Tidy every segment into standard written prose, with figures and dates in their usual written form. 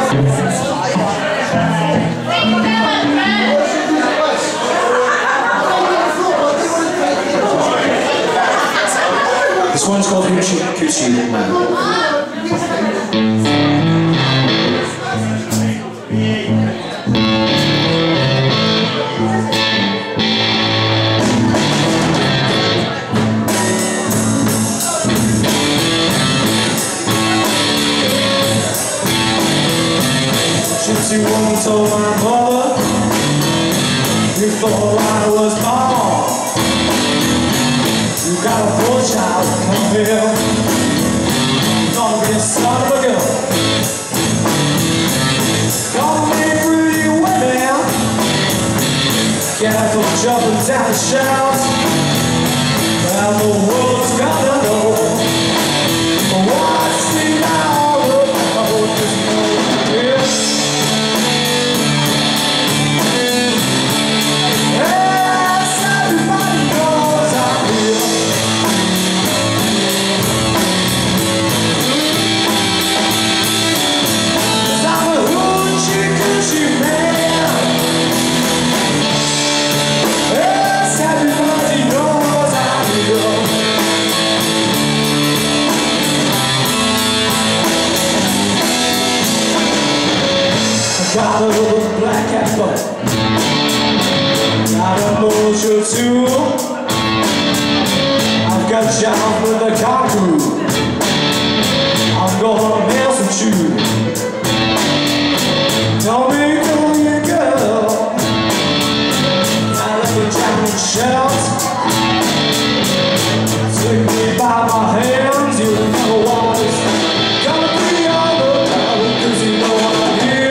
This one's called Coochie Man. Gypsy woman told my mother before I was born, you got a poor child, come here, you're gonna be a son of a gun. Call me pretty women, careful jumping down the shout, and the world's gonna know what's in all about this world. Got a little black apple, got a mojo too. I've got John with a cockroach, I'm gonna mess with you. Tell me, come here, girl, I let the giant shout. Take me by my hands, you know what it's gonna be all about, 'cause you know I'm here.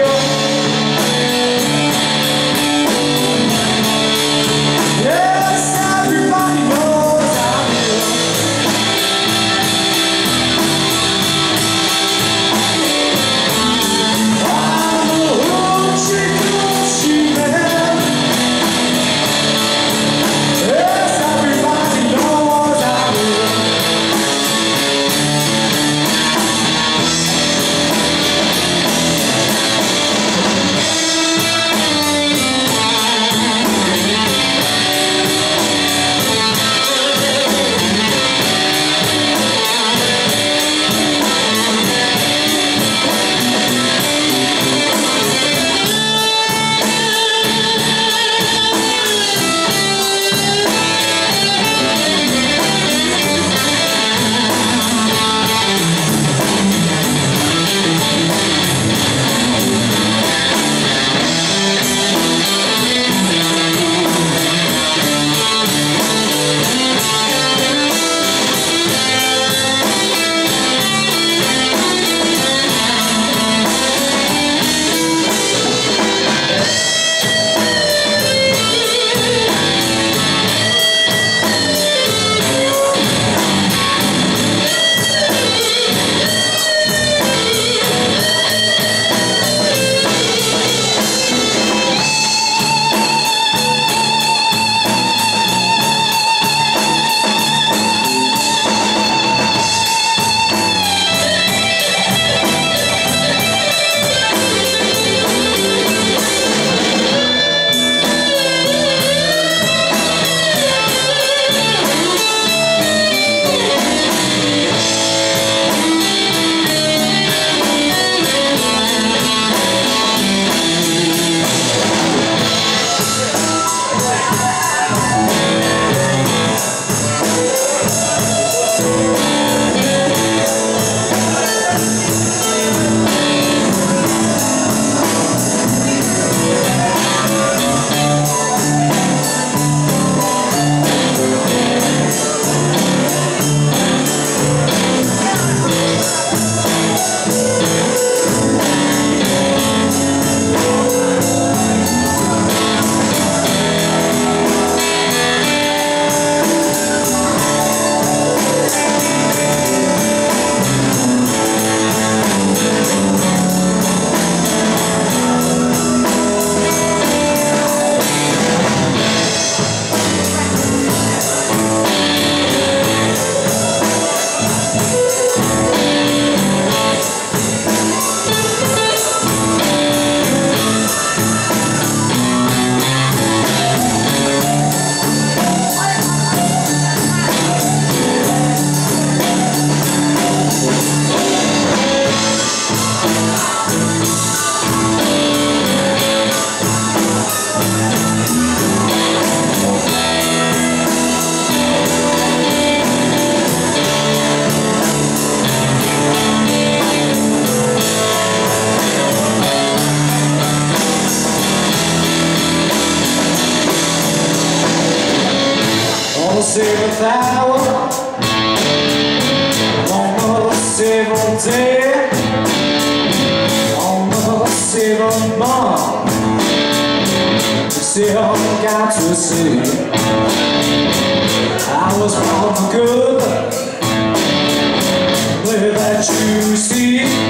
day on the 7th month. Still got to see I was born for good. Play that you see.